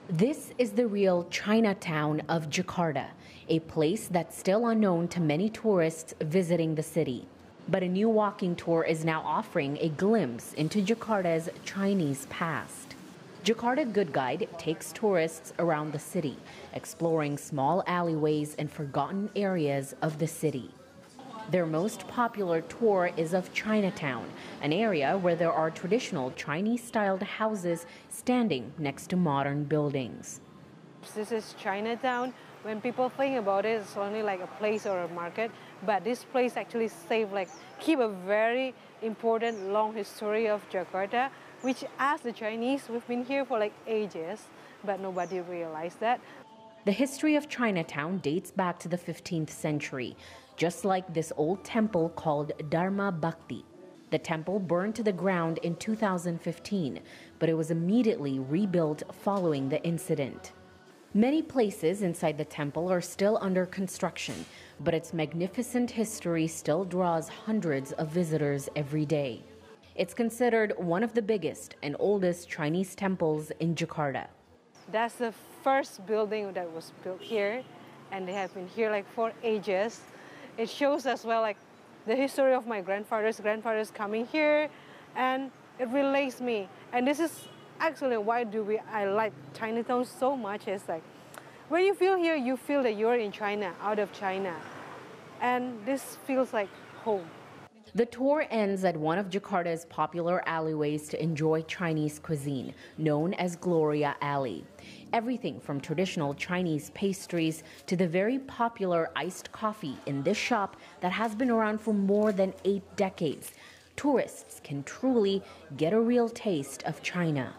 This is the real Chinatown of Jakarta, a place that's still unknown to many tourists visiting the city. But a new walking tour is now offering a glimpse into Jakarta's Chinese past. Jakarta Good Guide takes tourists around the city, exploring small alleyways and forgotten areas of the city. Their most popular tour is of Chinatown, an area where there are traditional Chinese-styled houses standing next to modern buildings. This is Chinatown. When people think about it, it's only like a place or a market, but this place actually keep a very important long history of Jakarta, which as the Chinese, we've been here for ages, but nobody realized that. The history of Chinatown dates back to the 15th century, just like this old temple called Dharma Bhakti. The temple burned to the ground in 2015, but it was immediately rebuilt following the incident. Many places inside the temple are still under construction, but its magnificent history still draws hundreds of visitors every day. It's considered one of the biggest and oldest Chinese temples in Jakarta. That's the first building that was built here, and they have been here for ages. It shows as well the history of my grandfathers coming here, and it relates me. And this is actually why I like Chinatown so much. It's when you feel here, you feel that you're in China, out of China. And this feels like home. The tour ends at one of Jakarta's popular alleyways to enjoy Chinese cuisine, known as Gloria Alley. Everything from traditional Chinese pastries to the very popular iced coffee in this shop that has been around for more than 8 decades. Tourists can truly get a real taste of China.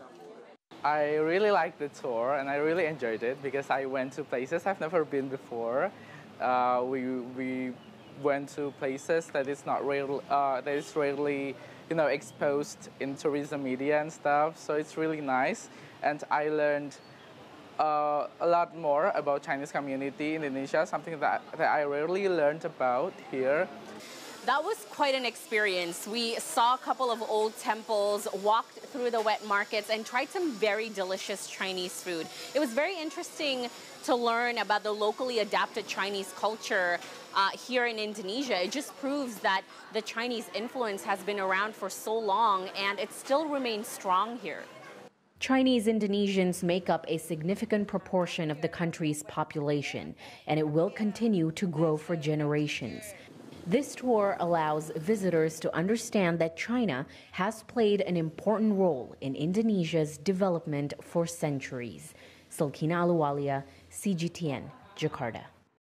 I really liked the tour and I really enjoyed it because I went to places I've never been before. We went to places that is rarely exposed in tourism media and stuff, so it's really nice. And I learned a lot more about Chinese community in Indonesia, something that I rarely learned about here. That was quite an experience. We saw a couple of old temples, walked through the wet markets, and tried some very delicious Chinese food. It was very interesting to learn about the locally adapted Chinese culture here in Indonesia. It just proves that the Chinese influence has been around for so long, and it still remains strong here. Chinese Indonesians make up a significant proportion of the country's population, and it will continue to grow for generations. This tour allows visitors to understand that China has played an important role in Indonesia's development for centuries. Silkina Aluwalia, CGTN, Jakarta.